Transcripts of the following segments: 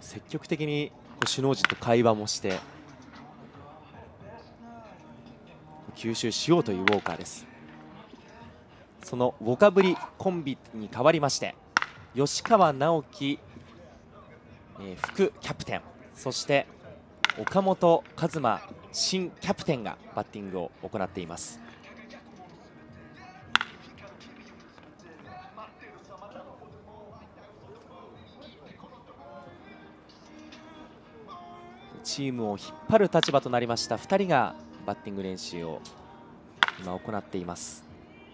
積極的に首脳陣と会話もして吸収しようというウォーカーです。そのウォカブリコンビに代わりまして吉川直樹、副キャプテン、そして岡本和真新キャプテンがバッティングを行っています。チームを引っ張る立場となりました2人がバッティング練習を今行っています。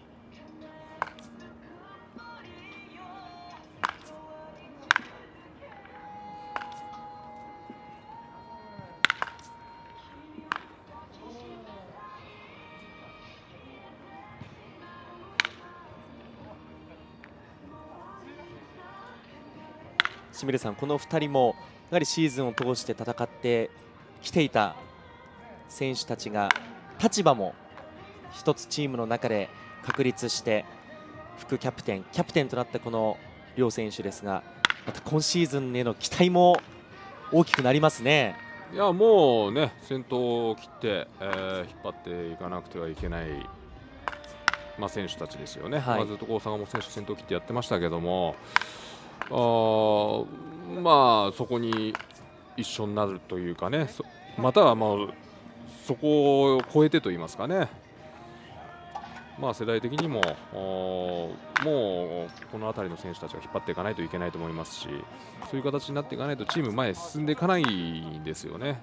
清水さん、この2人もやはりシーズンを通して戦ってきていた選手たちが立場も一つチームの中で確立して副キャプテン、キャプテンとなったこの両選手ですが、また今シーズンへの期待も大きくなりますね。 いやもうね、先頭を切って、引っ張っていかなくてはいけない、選手たちですよね。ずっと大阪も選手先頭を切ってやってましたけども、そこに一緒になるというかね、またはそこを超えてといいますかね、世代的にももうこの辺りの選手たちが引っ張っていかないといけないと思いますし、そういう形になっていかないとチーム前へ進んでいかないんですよね。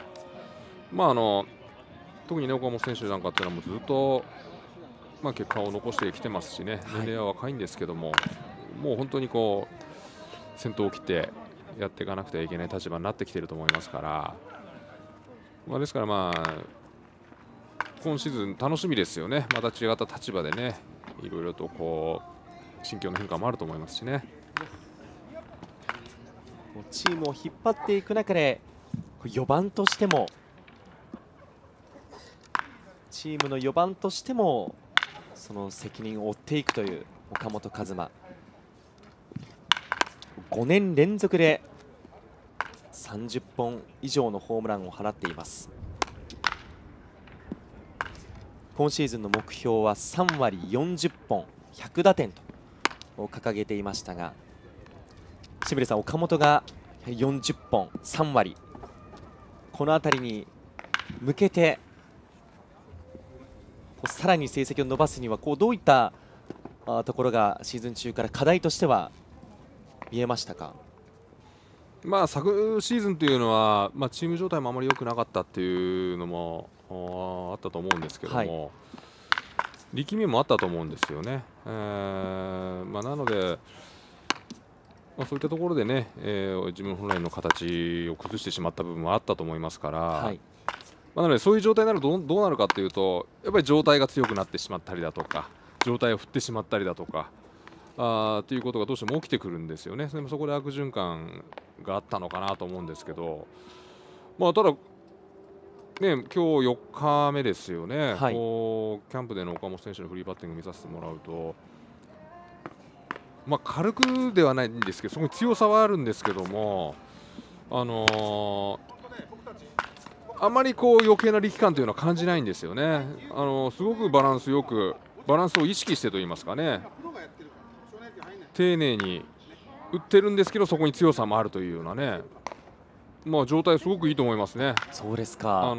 特にね、岡本選手なんかっていうのはもうずっと、結果を残してきてますしね、年齢は若いんですけども、もう本当に先頭を切ってやっていかなくてはいけない立場になってきていると思いますから、ですから今シーズン楽しみですよね。また違った立場でね、いろいろと心境の変化もあると思いますしね。 チームを引っ張っていく中で4番としても、チームの4番としてもその責任を負っていくという岡本和真、5年連続で30本以上のホームランを放っています。今シーズンの目標は3割40本100打点と掲げていましたが、清水さん、岡本が40本3割、この辺りに向けてさらに成績を伸ばすにはどういったところがシーズン中から課題としては見えましたか？ 昨シーズンというのは、チーム状態もあまり良くなかったっていうのもあったと思うんですけども、力みもあったと思うんですよね。なので、そういったところでね、自分本来の形を崩してしまった部分もあったと思いますから、なのでそういう状態になるとどうなるかというと、やっぱり状態が強くなってしまったりだとか、状態を振ってしまったりだとかということがどうしても起きてくるんですよね。でもそこで悪循環があったのかなと思うんですけど、ただね、今日4日目ですよね。キャンプでの岡本選手のフリーバッティング見させてもらうと、軽くではないんですけど、そこに強さはあるんですけども、あまり余計な力感というのは感じないんですよね。すごくバランスよく、バランスを意識してといいますかね、丁寧に打ってるんですけど、そこに強さもあるというようなね、状態すごくいいと思いますね。 そうですか。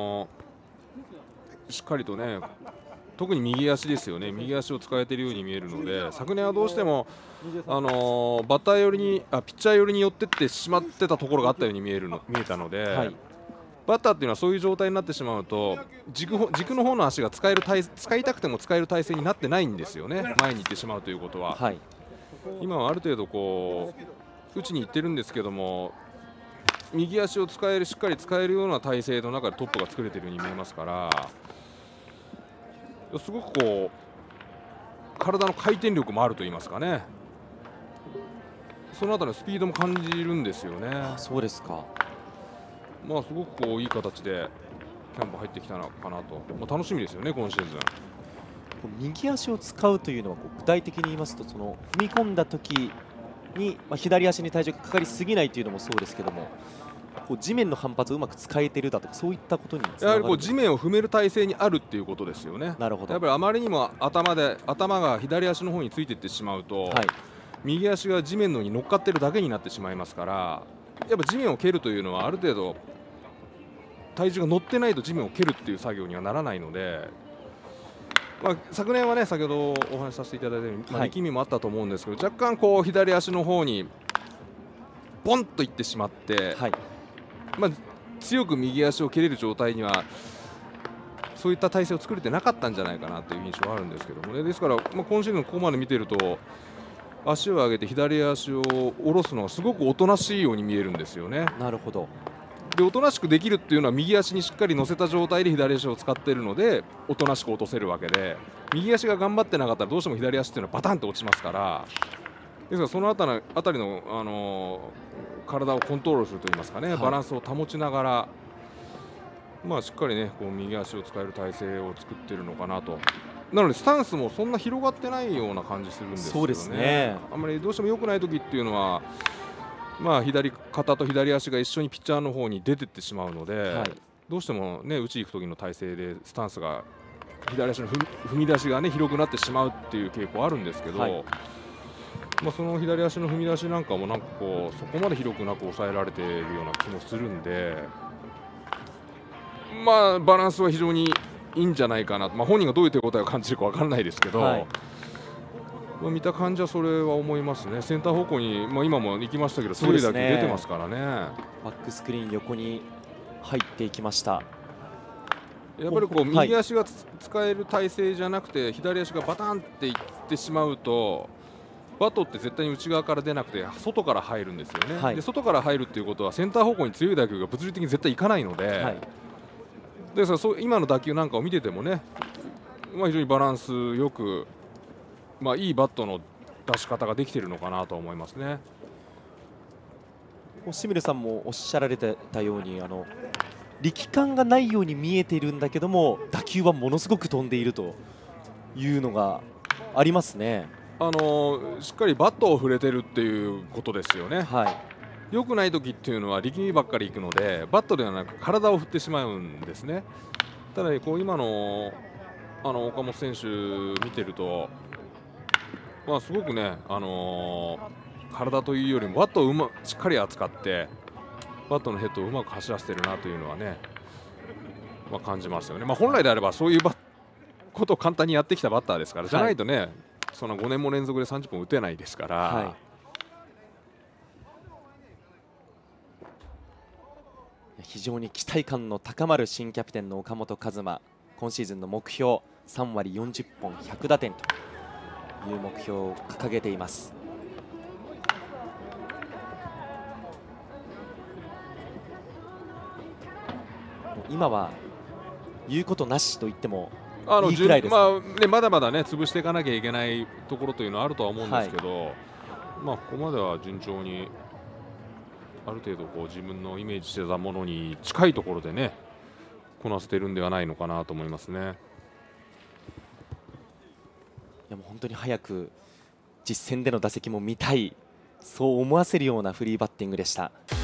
しっかりとね、特に右足ですよね、右足を使えているように見えるので、昨年はどうしてもバッター寄りにピッチャー寄りに寄ってってしまってたところがあったように見えたので、バッターっていうのはそういう状態になってしまうと、軸の方の足が使いたくても使える体勢になってないんですよね、前に行ってしまうということは。今はある程度打ちに行ってるんですけども、右足をしっかり使えるような体勢の中でトップが作れているように見えますから、すごく体の回転力もあると言いますかね、そのあたりのスピードも感じるんですよね。 そうですか。 すごくいい形でキャンプ入ってきたのかなと、楽しみですよね、今シーズン。 右足を使うというのは具体的に言いますと、踏み込んだ時に、左足に体重がかかりすぎないというのもそうですけども、こう地面の反発をうまく使えているだとか、そういったことにつながるんですか。 やはりこう地面を踏める体勢にあるっていうことですよね。 なるほど。 やっぱりあまりにも頭が左足の方についていってしまうと、 はい、 右足が地面の上に乗っかってるだけになってしまいますから、やっぱ地面を蹴るというのはある程度体重が乗ってないと地面を蹴るっていう作業にはならないので、昨年はね、先ほどお話しさせていただいたように、力みもあったと思うんですけど、若干こう左足の方にボンといってしまって、 はい、 強く右足を蹴れる状態にはそういった体勢を作れてなかったんじゃないかなという印象はあるんですけどもね。ですから、今シーズンここまで見てると足を上げて左足を下ろすのがすごくおとなしいように見えるんですよね。 なるほど。 で、おとなしくできるっていうのは右足にしっかり乗せた状態で左足を使っているのでおとなしく落とせるわけで、右足が頑張ってなかったらどうしても左足っていうのはバタンと落ちますから、ですからそのあたりの、体をコントロールするといいますかね、バランスを保ちながら、しっかりねこう右足を使える体勢を作っているのかなと。なのでスタンスもそんな広がってないような感じするんですよね。 そうですね。 あんまりどうしても良くない時っていうのは、左肩と左足が一緒にピッチャーの方に出てってしまうので、どうしてもね打ち行く時の体勢でスタンスが左足の踏み出しがね広くなってしまうっていう傾向あるんですけど、その左足の踏み出しなんかもなんかこうそこまで広くなく抑えられているような気もするんで、バランスは非常にいいんじゃないかなと、本人がどういう手応えを感じるか分からないですけど、見た感じはそれは思いますね。センター方向に、今も行きましたけど強い打球出てますからね。 バックスクリーン横に入っていきました。 やっぱりこう右足が使える体勢じゃなくて左足がバタンっていってしまうと、バットって絶対に内側から出なくて外から入るんですよね。で外から入るっていうことはセンター方向に強い打球が物理的に絶対行かないので、ですから今の打球なんかを見ててもね、非常にバランスよく、いいバットの出し方ができているのかなと思いますね。 清水さんもおっしゃられてたように力感がないように見えているんだけども打球はものすごく飛んでいるというのがありますね。 しっかりバットを触れてるっていうことですよね。良くない時っていうのは力みばっかりいくのでバットではなく体を振ってしまうんですね。ただこう今の岡本選手見てると、すごくね、体というよりもバットをしっかり扱ってバットのヘッドをうまく走らせてるなというのはね、感じますよね。本来であればそういうことを簡単にやってきたバッターですから、じゃないとね、その5年も連続で30本打てないですから。 非常に期待感の高まる新キャプテンの岡本和真、今シーズンの目標3割40本100打点という目標を掲げています。今は言うことなしと言ってもいいくらいですか。 まだまだね潰していかなきゃいけないところというのはあるとは思うんですけど、ここまでは順調にある程度こう自分のイメージしてたものに近いところでねこなせているんではないのかなと思いますね。 いやもう本当に早く実戦での打席も見たい、そう思わせるようなフリーバッティングでした。